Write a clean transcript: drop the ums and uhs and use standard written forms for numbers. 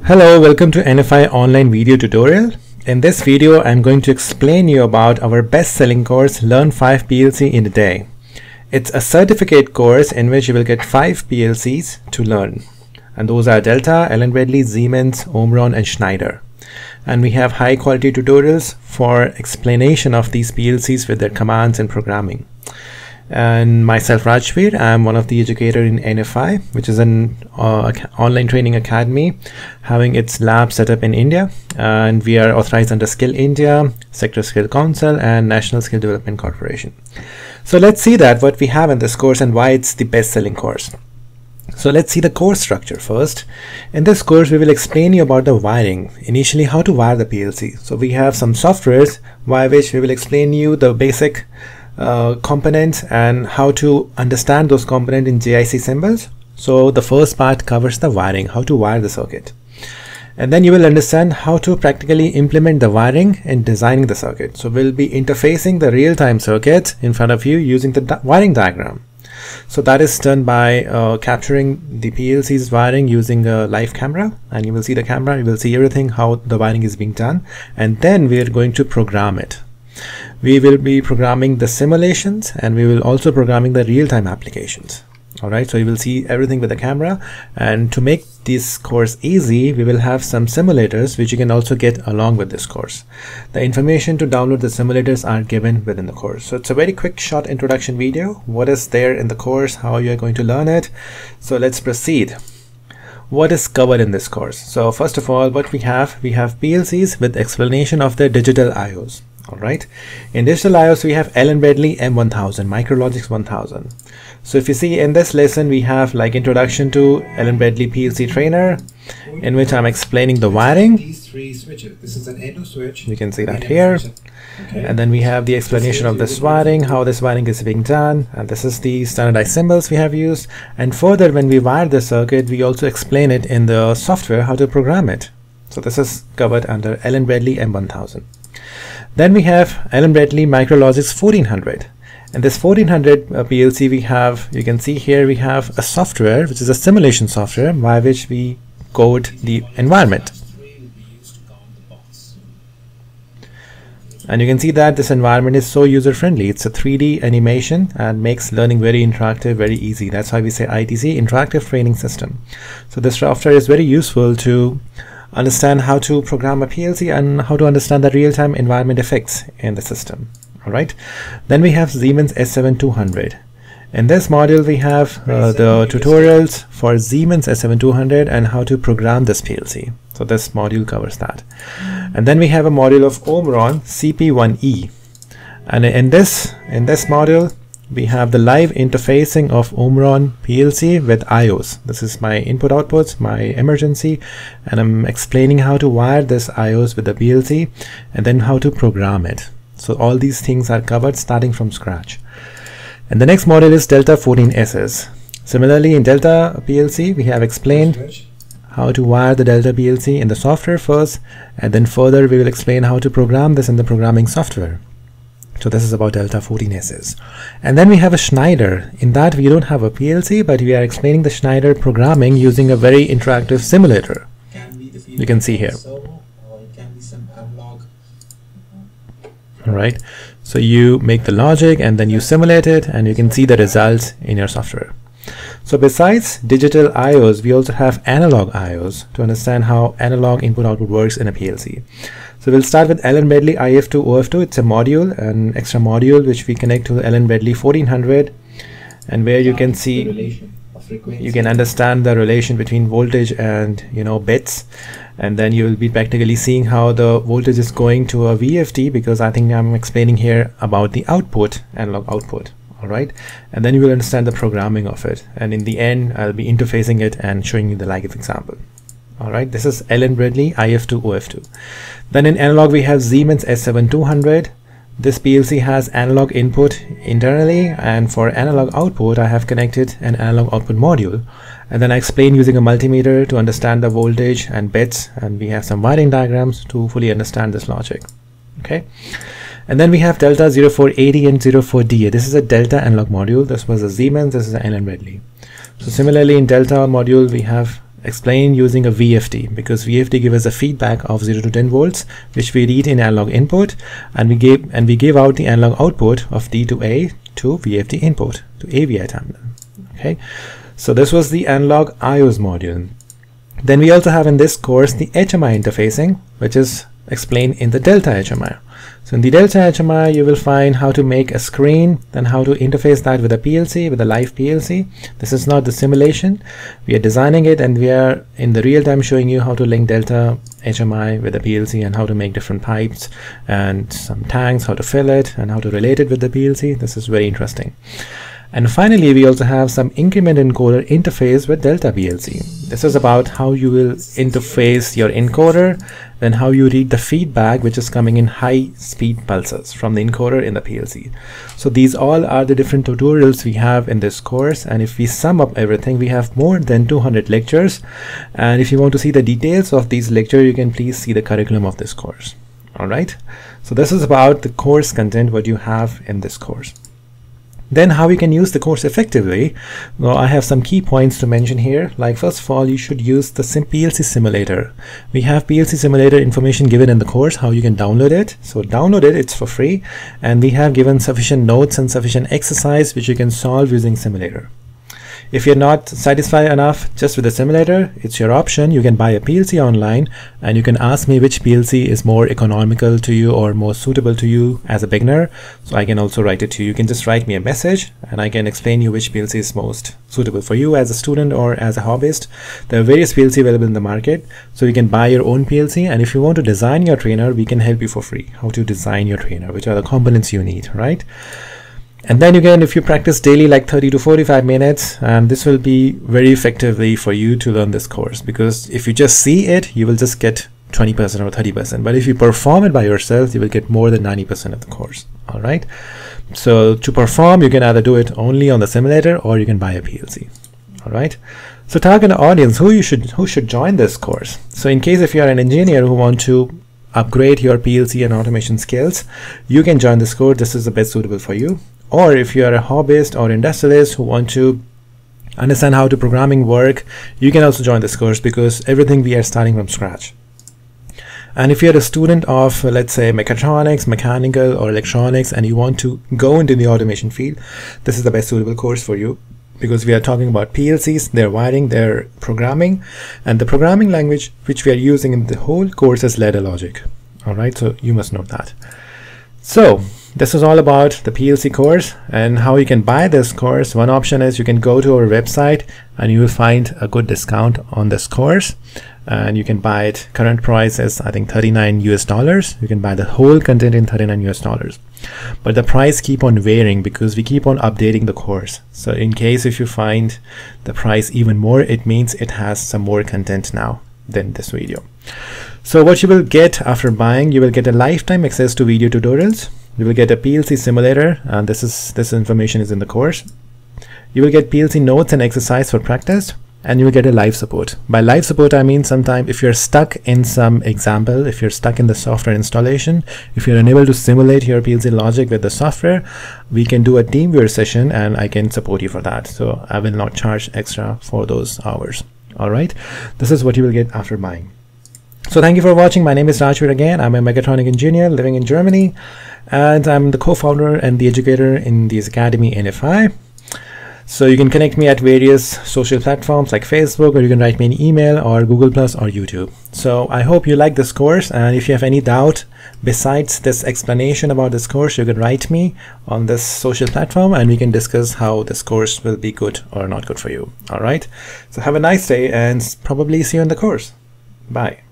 Hello, welcome to NFI online video tutorial. In this video, I'm going to explain you about our best-selling course, Learn 5 PLC in a Day. It's a certificate course in which you will get 5 PLCs to learn. And those are Delta, Allen Bradley, Siemens, Omron, and Schneider. And we have high-quality tutorials for explanation of these PLCs with their commands and programming. And myself, Rajveer, I'm one of the educators in NFI, which is an online training academy having its lab set up in India, and we are authorized under Skill India, Sector Skill Council, and National Skill Development Corporation. So let's see that what we have in this course and why it's the best-selling course. So let's see the course structure first. In this course, we will explain you about the wiring, initially how to wire the PLC. So we have some softwares by which we will explain you the basic components and how to understand those components in JIC symbols. So the first part covers the wiring, how to wire the circuit. And then you will understand how to practically implement the wiring in designing the circuit. So we'll be interfacing the real-time circuit in front of you using the wiring diagram. So that is done by capturing the PLC's wiring using a live camera, and you will see the camera, you will see everything how the wiring is being done, and then we are going to program it. We will be programming the simulations, and we will also programming the real-time applications. Alright, so you will see everything with the camera, and to make this course easy, we will have some simulators which you can also get along with this course. The information to download the simulators are given within the course. So it's a very quick short introduction video. What is there in the course, how you are going to learn it. So let's proceed. What is covered in this course? So first of all, what we have PLCs with explanation of their digital IOs. Alright, in digital IOs we have Allen Bradley M1000, Micrologix 1000. So if you see in this lesson, we have like introduction to Allen Bradley PLC trainer, in which I'm explaining the wiring. These three switches. This is an Endo switch. You can see that here. Okay. And then we have the explanation of this wiring, how this wiring is being done, and this is the standardized symbols we have used. And further, when we wire the circuit, we also explain it in the software how to program it. So this is covered under Allen Bradley M1000. Then we have Allen Bradley Micrologix 1400. And this 1400 PLC we have, you can see here we have a software which is a simulation software by which we code the environment. And you can see that this environment is so user-friendly. It's a 3D animation and makes learning very interactive, very easy. That's why we say ITC, Interactive Training System. So this software is very useful to understand how to program a PLC and how to understand the real-time environment effects in the system. Alright, then we have Siemens S7200. In this module we have the tutorials for Siemens S7200 and how to program this PLC. So this module covers that. And then we have a module of Omron CP1E. And in this module we have the live interfacing of Omron PLC with IOs. This is my input outputs, my emergency, and I'm explaining how to wire this IOs with the PLC and then how to program it. So all these things are covered starting from scratch. And the next module is Delta 14SS. Similarly, in Delta PLC, we have explained how to wire the Delta PLC in the software first, and then further we will explain how to program this in the programming software. So this is about Delta 14SS. And then we have a Schneider. In that we don't have a PLC, but we are explaining the Schneider programming using a very interactive simulator. You can see here. Alright, so you make the logic and then you simulate it and you can see the results in your software. So besides digital IOs, we also have analog IOs to understand how analog input output works in a PLC. So we'll start with Allen Bradley IF2 OF2. It's a module, an extra module which we connect to Allen Bradley 1400, and where you can see, you can understand the relation between voltage and bits, and then you will be practically seeing how the voltage is going to a VFD, because I think I'm explaining here about the output, analog output. Alright, and then you will understand the programming of it, and in the end I'll be interfacing it and showing you the live example. Alright, this is Allen Bradley IF2 OF2. Then in analog we have Siemens S7200. This PLC has analog input internally, and for analog output I have connected an analog output module, and then I explain using a multimeter to understand the voltage and bits, and we have some wiring diagrams to fully understand this logic. Okay, and then we have Delta 0480 and 04DA. This is a Delta analog module. This was a Siemens, this is an Allen Bradley. So similarly in Delta module we have explain using a VFD, because VFD gives us a feedback of 0 to 10 volts, which we read in analog input, and we give out the analog output of D to A to VFD input to AVI terminal. Okay, so this was the analog IOS module. Then we also have in this course the HMI interfacing, which is explained in the Delta HMI. So in the Delta HMI, you will find how to make a screen, then how to interface that with a PLC, with a live PLC. This is not the simulation. We are designing it, and we are in the real time showing you how to link Delta HMI with the PLC and how to make different pipes and some tanks, how to fill it and how to relate it with the PLC. This is very interesting. And finally, we also have some increment encoder interface with Delta PLC. This is about how you will interface your encoder, then how you read the feedback which is coming in high speed pulses from the encoder in the PLC. So these all are the different tutorials we have in this course, and if we sum up everything, we have more than 200 lectures. And if you want to see the details of these lectures, you can please see the curriculum of this course. Alright, so this is about the course content what you have in this course. Then how we can use the course effectively. Well, I have some key points to mention here. Like, first of all, you should use the PLC simulator. We have PLC simulator information given in the course, how you can download it. So download it, it's for free. And we have given sufficient notes and sufficient exercise which you can solve using simulator. If you're not satisfied enough just with the simulator, it's your option. You can buy a PLC online and you can ask me which PLC is more economical to you or more suitable to you as a beginner. So I can also write it to you. You can just write me a message and I can explain you which PLC is most suitable for you as a student or as a hobbyist. There are various PLC available in the market. So you can buy your own PLC, and if you want to design your trainer, we can help you for free. How to design your trainer, which are the components you need, right? And then again, if you practice daily like 30 to 45 minutes, and this will be very effectively for you to learn this course, because if you just see it, you will just get 20% or 30%. But if you perform it by yourself, you will get more than 90% of the course. All right. So to perform, you can either do it only on the simulator or you can buy a PLC. All right. So target audience, who should join this course. So in case if you are an engineer who want to upgrade your PLC and automation skills, you can join this course. This is the best suitable for you. Or if you are a hobbyist or industrialist who want to understand how to programming work, you can also join this course, because everything we are starting from scratch. And if you're a student of, let's say, mechatronics, mechanical or electronics, and you want to go into the automation field, this is the best suitable course for you, because we are talking about PLCs, their wiring, their programming, and the programming language which we are using in the whole course is ladder logic. All right, so you must know that. So this is all about the PLC course and how you can buy this course. One option is you can go to our website and you will find a good discount on this course, and you can buy it. Current price is I think $39 US. You can buy the whole content in $39 US. But the price keep on varying because we keep on updating the course. So in case if you find the price even more, it means it has some more content now than this video. So what you will get after buying, you will get a lifetime access to video tutorials. You will get a PLC simulator, and this information is in the course. You will get PLC notes and exercise for practice, and you will get a live support. By live support, I mean sometimes if you're stuck in some example, if you're stuck in the software installation, if you're unable to simulate your PLC logic with the software, we can do a TeamViewer session and I can support you for that. So I will not charge extra for those hours. All right, this is what you will get after buying. So thank you for watching. My name is Rajveer again. I'm a mechatronic engineer living in Germany, and I'm the co-founder and the educator in this academy NFI. So you can connect me at various social platforms like Facebook, or you can write me an email, or Google Plus, or YouTube. So I hope you like this course, and if you have any doubt besides this explanation about this course, you can write me on this social platform and we can discuss how this course will be good or not good for you. All right, so have a nice day and probably see you in the course. Bye.